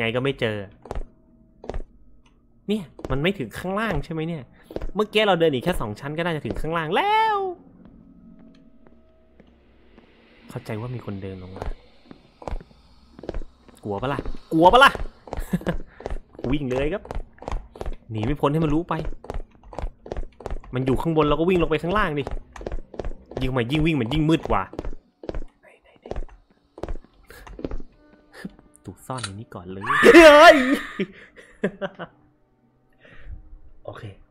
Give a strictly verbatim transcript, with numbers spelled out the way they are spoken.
ไงก็ไม่เจอเนี่ยมันไม่ถึงข้างล่างใช่ไหมเนี่ยเมื่อกี้เราเดินอีกแค่สองชั้นก็น่าจะถึงข้างล่างแล้วเข้าใจว่ามีคนเดินลงมากลัวปะล่ะกลัวปะล่ะ วิ่งเลยครับหนีไม่พ้นให้มันรู้ไปมันอยู่ข้างบนเราก็วิ่งลงไปข้างล่างดิยิ่งมายิ่งวิ่งมันยิ่งมืดกว่าถูกซ่อนในนี้ก่อนเลย โอเค